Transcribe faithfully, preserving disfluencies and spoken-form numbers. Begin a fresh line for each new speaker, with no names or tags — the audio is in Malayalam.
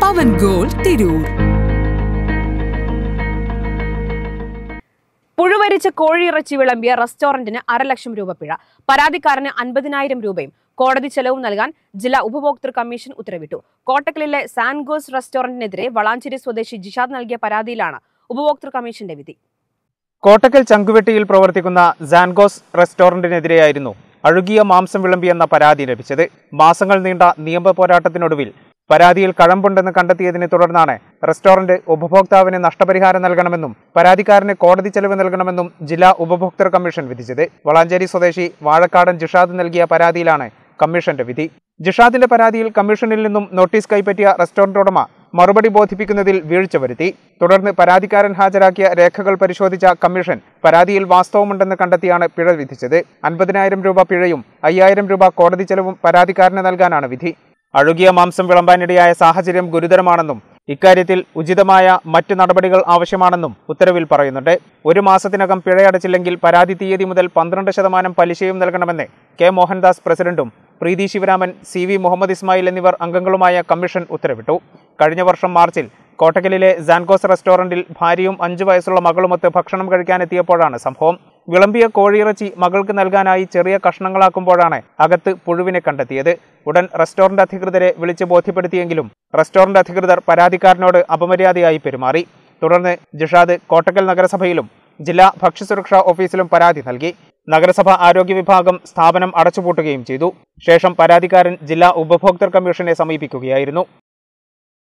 പവൻ ഗോൾഡ് തിരൂർ.
പുഴുവരിച്ച് കോഴിയിറച്ചി വിളമ്പിയ റെസ്റ്റോറന്റിന് അരലക്ഷം രൂപ പിഴ. പരാതിക്കാരന് അൻപതിനായിരം രൂപയും കോടതി ചെലവും നൽകാൻ ജില്ലാ ഉപഭോക്തൃ കമ്മീഷൻ ഉത്തരവിട്ടു. കോട്ടക്കലിലെ സാൻഗോസ് റെസ്റ്റോറന്റിനെതിരെ വളാഞ്ചേരി സ്വദേശി ജിഷാദ് നൽകിയ പരാതിയിലാണ് ഉപഭോക്തൃ കമ്മീഷന്റെ വിധി.
കോട്ടക്കൽ ചങ്കുവെട്ടിയിൽ പ്രവർത്തിക്കുന്ന സാൻഗോസ് റെസ്റ്റോറന്റിനെതിരെയായിരുന്നു അഴുകിയ മാംസം വിളമ്പിയെന്ന പരാതി ലഭിച്ചത്. മാസങ്ങൾ നീണ്ട നിയമ പോരാട്ടത്തിനൊടുവിൽ പരാതിയിൽ കഴമ്പുണ്ടെന്ന് കണ്ടെത്തിയതിനെ തുടർന്നാണ് റെസ്റ്റോറന്റ് ഉപഭോക്താവിന് നഷ്ടപരിഹാരം നൽകണമെന്നും പരാതിക്കാരന് കോടതി ചെലവ് നൽകണമെന്നും ജില്ലാ ഉപഭോക്തൃ കമ്മീഷൻ വിധിച്ചത്. വളാഞ്ചേരി സ്വദേശി വാഴക്കാടൻ ജിഷാദ് നൽകിയ പരാതിയിലാണ് കമ്മീഷന്റെ വിധി. ജിഷാദിന്റെ പരാതിയിൽ കമ്മീഷനിൽ നിന്നും നോട്ടീസ് കൈപ്പറ്റിയ റെസ്റ്റോറന്റ് ഉടമ മറുപടി ബോധിപ്പിക്കുന്നതിൽ വീഴ്ച വരുത്തി. തുടർന്ന് പരാതിക്കാരൻ ഹാജരാക്കിയ രേഖകൾ പരിശോധിച്ച കമ്മീഷൻ പരാതിയിൽ വാസ്തവമുണ്ടെന്ന് കണ്ടെത്തിയാണ് പിഴ വിധിച്ചത്. അൻപതിനായിരം രൂപ പിഴയും അയ്യായിരം രൂപ കോടതി ചെലവും പരാതിക്കാരന് നൽകാനാണ് വിധി. അഴുകിയ മാംസം വിളമ്പാനിടയായ സാഹചര്യം ഗുരുതരമാണെന്നും ഇക്കാര്യത്തിൽ ഉചിതമായ മറ്റു നടപടികൾ ആവശ്യമാണെന്നും ഉത്തരവിൽ പറയുന്നുണ്ട്. ഒരു മാസത്തിനകം പിഴയടച്ചില്ലെങ്കിൽ പരാതി തീയതി മുതൽ പന്ത്രണ്ട് ശതമാനം പലിശയും നൽകണമെന്ന് കെ മോഹൻദാസ് പ്രസിഡന്റും പ്രീതി ശിവരാമൻ, സി വി മുഹമ്മദ് ഇസ്മായിൽ എന്നിവർ അംഗങ്ങളുമായ കമ്മീഷൻ ഉത്തരവിട്ടു. കഴിഞ്ഞ വർഷം മാർച്ചിൽ കോട്ടക്കലിലെ സാൻഗോസ് റെസ്റ്റോറന്റിൽ ഭാര്യയും അഞ്ചു വയസ്സുള്ള മകളുമൊത്ത് ഭക്ഷണം കഴിക്കാനെത്തിയപ്പോഴാണ് സംഭവം. വിളമ്പിയ കോഴിയിറച്ചി മകൾക്ക് നൽകാനായി ചെറിയ കഷ്ണങ്ങളാക്കുമ്പോഴാണ് അകത്ത് പുഴുവിനെ കണ്ടെത്തിയത്. ഉടൻ റെസ്റ്റോറന്റ് അധികൃതരെ വിളിച്ച് ബോധ്യപ്പെടുത്തിയെങ്കിലും റെസ്റ്റോറന്റ് അധികൃതർ പരാതിക്കാരനോട് അപമര്യാദയായി പെരുമാറി. തുടർന്ന് ജിഷാദ് കോട്ടക്കൽ നഗരസഭയിലും ജില്ലാ ഭക്ഷ്യസുരക്ഷാ ഓഫീസിലും പരാതി നൽകി. നഗരസഭ ആരോഗ്യ വിഭാഗം സ്ഥാപനം അടച്ചുപൂട്ടുകയും ചെയ്തു. ശേഷം പരാതിക്കാരൻ ജില്ലാ ഉപഭോക്തൃ കമ്മീഷനെ സമീപിക്കുകയായിരുന്നു.